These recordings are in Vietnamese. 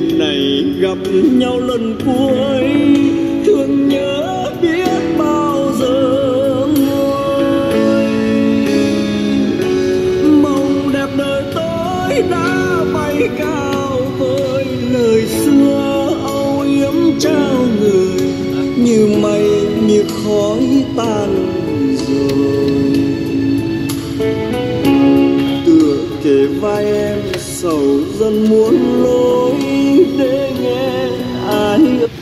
đêm này gặp nhau lần cuối, thương nhớ biết bao giờ nguôi. Mộng đẹp đời tôi đã bay cao với lời xưa âu yếm trao người, như mây như khói tan rồi. Tựa kề vai em sầu dần muốn lối để nghe ai.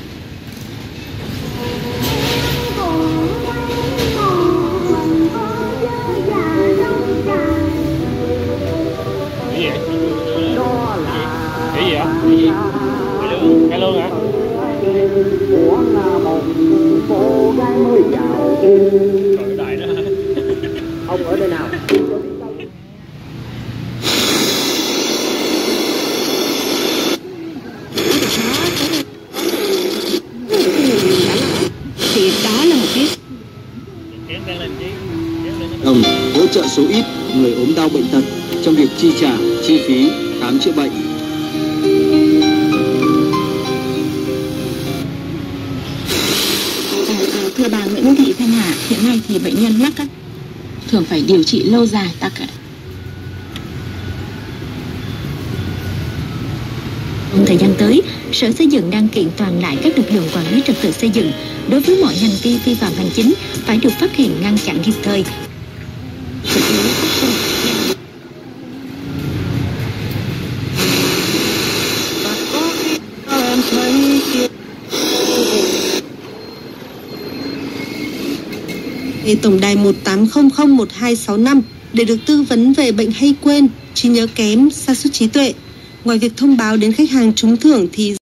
Cái gì hả? Cái lương hả? Của một cô gái mới chào Rồi đại đó hả? ông ở nơi nào? Thì đó là một cái đồng hỗ trợ số ít người ốm đau bệnh tật trong việc chi trả chi phí khám chữa bệnh. Thưa bà Nguyễn Thị Thanh Hà, hiện nay thì bệnh nhân mắc thường phải điều trị lâu dài Trong thời gian tới, Sở Xây dựng đang kiện toàn lại các lực lượng quản lý trật tự xây dựng đối với mọi hành vi vi phạm hành chính phải được phát hiện ngăn chặn kịp thời. Tổng đài 18001265 để được tư vấn về bệnh hay quên, trí nhớ kém, sa sút trí tuệ. Ngoài việc thông báo đến khách hàng trúng thưởng thì